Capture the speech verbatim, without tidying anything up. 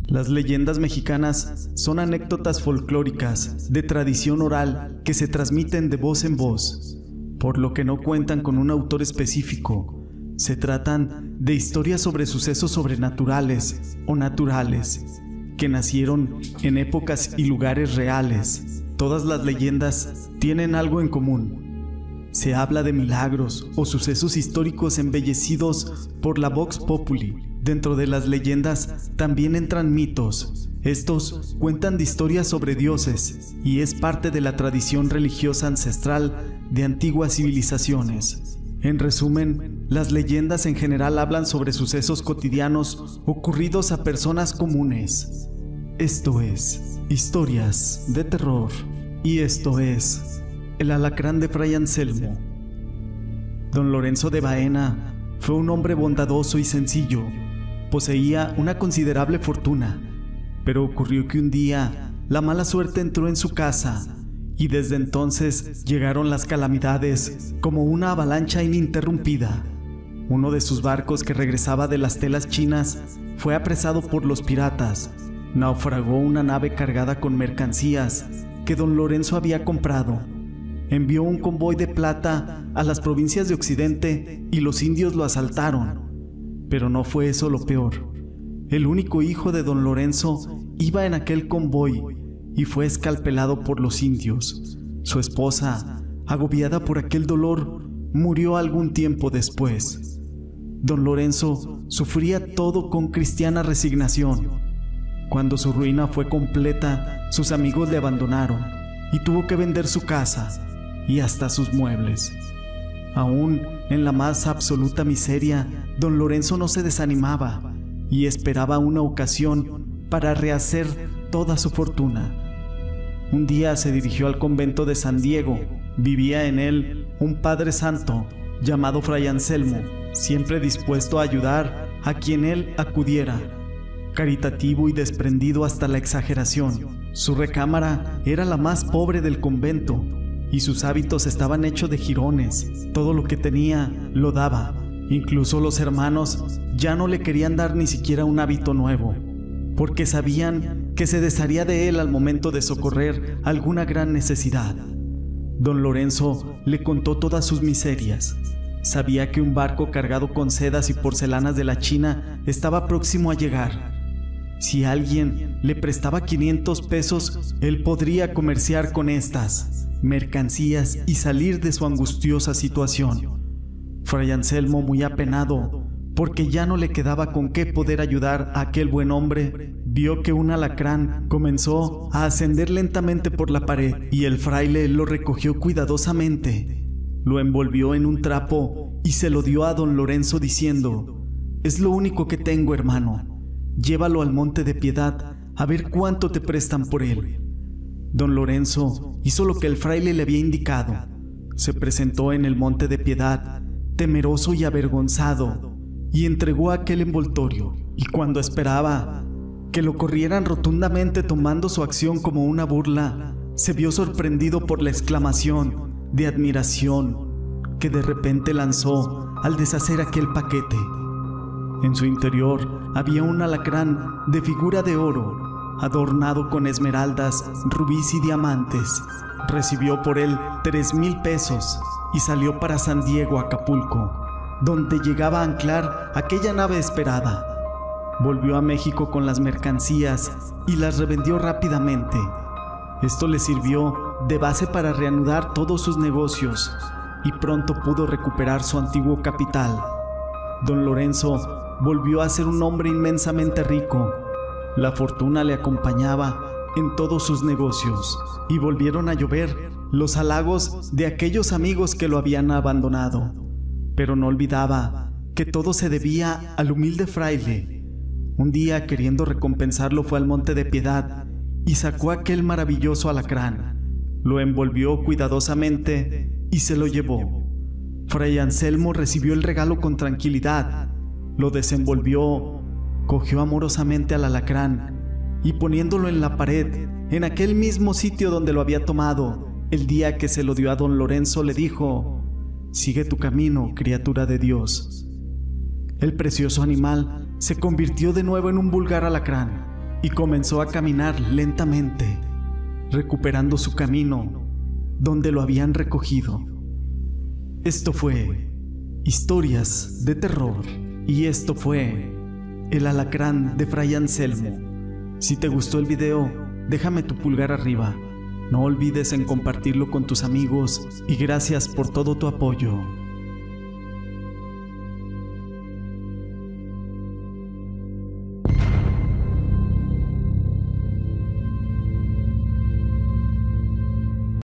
Las leyendas mexicanas son anécdotas folclóricas de tradición oral que se transmiten de voz en voz, por lo que no cuentan con un autor específico. Se tratan de historias sobre sucesos sobrenaturales o naturales que nacieron en épocas y lugares reales. Todas las leyendas tienen algo en común. Se habla de milagros o sucesos históricos embellecidos por la Vox Populi. Dentro de las leyendas también entran mitos. Estos cuentan de historias sobre dioses y es parte de la tradición religiosa ancestral de antiguas civilizaciones. En resumen, las leyendas en general hablan sobre sucesos cotidianos ocurridos a personas comunes. Esto es Historias de Terror. Y esto es El Alacrán de Fray Anselmo. Don Lorenzo de Baena fue un hombre bondadoso y sencillo. Poseía una considerable fortuna, pero ocurrió que un día la mala suerte entró en su casa y desde entonces llegaron las calamidades como una avalancha ininterrumpida. Uno de sus barcos que regresaba de las telas chinas fue apresado por los piratas. Naufragó una nave cargada con mercancías que don Lorenzo había comprado. Envió un convoy de plata a las provincias de Occidente y los indios lo asaltaron. Pero no fue eso lo peor. El único hijo de don Lorenzo iba en aquel convoy y fue escalpelado por los indios. Su esposa, agobiada por aquel dolor, murió algún tiempo después. Don Lorenzo sufría todo con cristiana resignación. Cuando su ruina fue completa, sus amigos le abandonaron y tuvo que vender su casa y hasta sus muebles. Aún en la más absoluta miseria, don Lorenzo no se desanimaba y esperaba una ocasión para rehacer toda su fortuna. Un día se dirigió al convento de San Diego. Vivía en él un padre santo llamado Fray Anselmo, siempre dispuesto a ayudar a quien él acudiera, caritativo y desprendido hasta la exageración. Su recámara era la más pobre del convento y sus hábitos estaban hechos de jirones. Todo lo que tenía lo daba. Incluso los hermanos ya no le querían dar ni siquiera un hábito nuevo, porque sabían que se desharía de él al momento de socorrer alguna gran necesidad. Don Lorenzo le contó todas sus miserias. Sabía que un barco cargado con sedas y porcelanas de la China estaba próximo a llegar. Si alguien le prestaba quinientos pesos, él podría comerciar con estas mercancías y salir de su angustiosa situación. Fray Anselmo, muy apenado, porque ya no le quedaba con qué poder ayudar a aquel buen hombre, vio que un alacrán comenzó a ascender lentamente por la pared y el fraile lo recogió cuidadosamente. Lo envolvió en un trapo y se lo dio a don Lorenzo diciendo: «Es lo único que tengo, hermano. Llévalo al Monte de Piedad a ver cuánto te prestan por él». Don Lorenzo hizo lo que el fraile le había indicado. Se presentó en el Monte de Piedad, temeroso y avergonzado, y entregó aquel envoltorio. Y cuando esperaba que lo corrieran rotundamente tomando su acción como una burla, se vio sorprendido por la exclamación de admiración que de repente lanzó al deshacer aquel paquete. En su interior había un alacrán de figura de oro, adornado con esmeraldas, rubíes y diamantes. Recibió por él tres mil pesos y salió para San Diego, Acapulco, donde llegaba a anclar aquella nave esperada. Volvió a México con las mercancías y las revendió rápidamente. Esto le sirvió de base para reanudar todos sus negocios y pronto pudo recuperar su antiguo capital. Don Lorenzo volvió a ser un hombre inmensamente rico. La fortuna le acompañaba en todos sus negocios y volvieron a llover los halagos de aquellos amigos que lo habían abandonado. Pero no olvidaba que todo se debía al humilde fraile. Un día, queriendo recompensarlo, fue al Monte de Piedad y sacó aquel maravilloso alacrán. Lo envolvió cuidadosamente y se lo llevó. Fray Anselmo recibió el regalo con tranquilidad, lo desenvolvió, cogió amorosamente al alacrán y poniéndolo en la pared, en aquel mismo sitio donde lo había tomado, el día que se lo dio a don Lorenzo, le dijo: «Sigue tu camino, criatura de Dios». El precioso animal se convirtió de nuevo en un vulgar alacrán y comenzó a caminar lentamente, recuperando su camino donde lo habían recogido. Esto fue Historias de Terror y esto fue El Alacrán de Fray Anselmo. Si te gustó el video, déjame tu pulgar arriba. No olvides en compartirlo con tus amigos y gracias por todo tu apoyo.